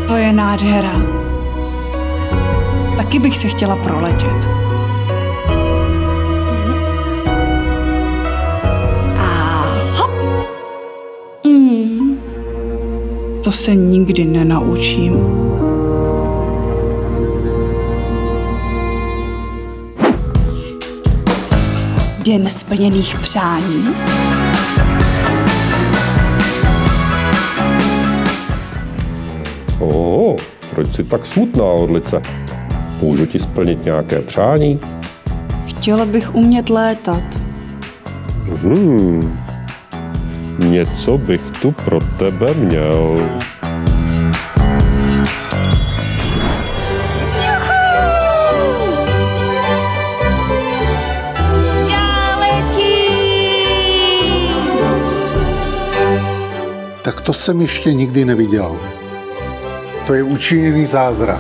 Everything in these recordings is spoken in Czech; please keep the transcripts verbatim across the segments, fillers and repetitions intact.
To je nádhera. Taky bych se chtěla proletět. A hop! Mm. To se nikdy nenaučím. Den splněných přání. Oh, proč jsi tak smutná, orlice? Můžu ti splnit nějaké přání? Chtěla bych umět létat. Hmm. Něco bych tu pro tebe měl. Já letím! Tak to jsem ještě nikdy neviděl. To je učiněný zázrak.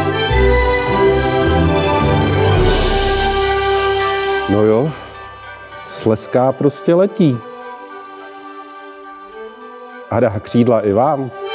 No jo, Slezská prostě letí. A dá křídla i vám.